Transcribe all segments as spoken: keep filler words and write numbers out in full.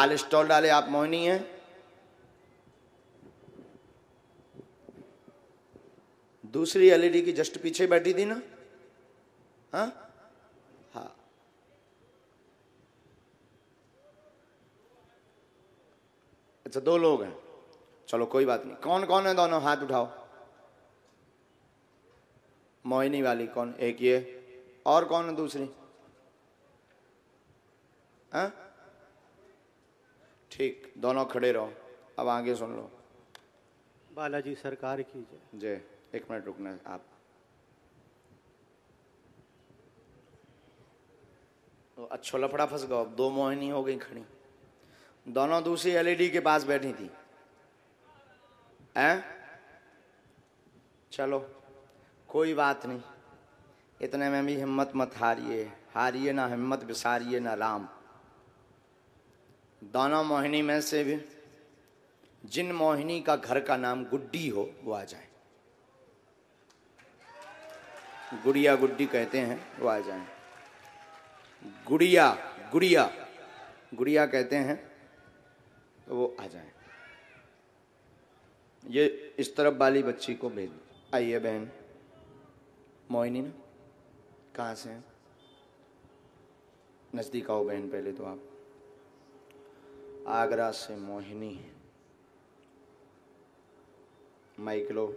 लाल stall डाले आप मोहिनी हैं? दूसरी एलईडी की जस्ट पीछे बैठी थी ना? हाँ हाँ, अच्छा दो लोग हैं, चलो कोई बात नहीं। कौन कौन है दोनों? हाथ उठाओ। मोहिनी वाली कौन? एक ये, और कौन है दूसरी? हाँ ठीक, दोनों खड़े रहो। अब आगे सुन लो। बालाजी सरकार की जय। जय। एक मिनट रुकना है आप। तो अच्छा लफड़ा फंस गया। दो मोहिनी हो गई खड़ी, दोनों दूसरी एलईडी के पास बैठी थी। हैं? चलो कोई बात नहीं, इतने में भी हिम्मत मत हारिए। हारिए ना हिम्मत, विसारिए ना राम। दोनों मोहिनी में से भी जिन मोहिनी का घर का नाम गुड्डी हो वो आ जाए। गुड़िया गुड्डी कहते हैं, वो आ जाए। गुड़िया गुड़िया गुड़िया कहते हैं, तो वो आ जाए। ये इस तरफ वाली बच्ची को भेज दो। आइए बहन मोहिनी ना, कहाँ से हैं? नज़दीक आओ बहन पहले तो आप। आगरा से मोहिनी, माइक लो।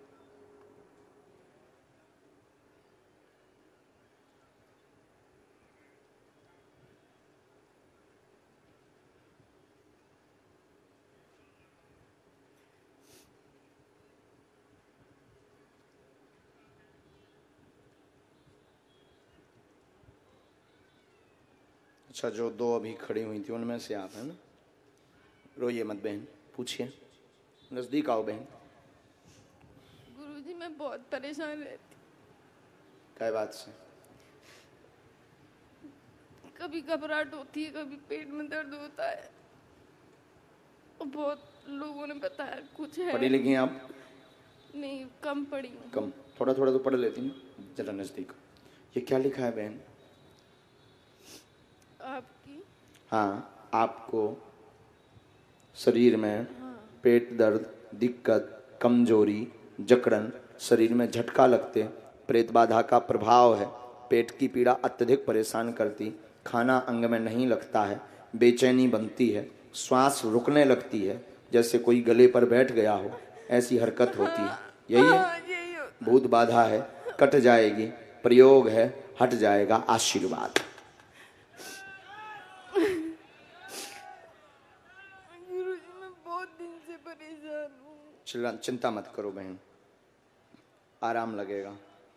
अच्छा, जो दो अभी खड़ी हुई थी उनमें से आप हैं ना? रोइए मत बहन, पूछिए। नजदीक आओ बहन। गुरुजी मैं बहुत परेशान रहती, क्या बात से? कभी घबराहट होती है, कभी पेट में दर्द होता है, और बहुत लोगों ने बताया कुछ है। पढ़ी लिखी हैं आप? नहीं, कम पढ़ी हूँ। कम? थोड़ा थोड़ा तो पढ़ लेती ना। जरा नजदीक। ये क्या लिखा है बहन? आपकी? हाँ, आपको शरीर में हाँ। पेट दर्द, दिक्कत, कमजोरी, जकड़न, शरीर में झटका लगते, प्रेत बाधा का प्रभाव है, पेट की पीड़ा अत्यधिक परेशान करती, खाना अंग में नहीं लगता है, बेचैनी बनती है, श्वास रुकने लगती है, जैसे कोई गले पर बैठ गया हो, ऐसी हरकत होती है। यही है? हाँ, यही होता। भूत बाधा है, कट जाएगी। प्रयोग है, हट जाएगा। आशीर्वाद। गुरुजी मैं बहुत दिन से परेशान हूँ। चिल्ला चिंता मत करो बहन, आराम लगेगा।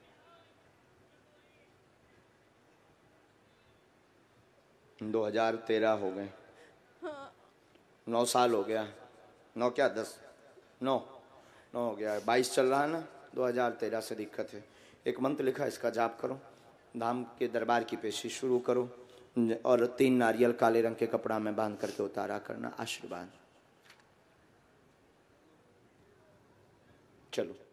दो हजार तेरह हो गए। हाँ। नौ साल हो गया। नौ क्या दस? नौ नौ हो गया है। बाईस चल रहा है ना? दो हजार तेरह से दिक्कत है। एक मंत्र लिखा, इसका जाप करो, धाम के दरबार की पेशी शुरू करो, और तीन नारियल काले रंग के कपड़ा में बांध करके उतारा करना। आशीर्वाद। चलो।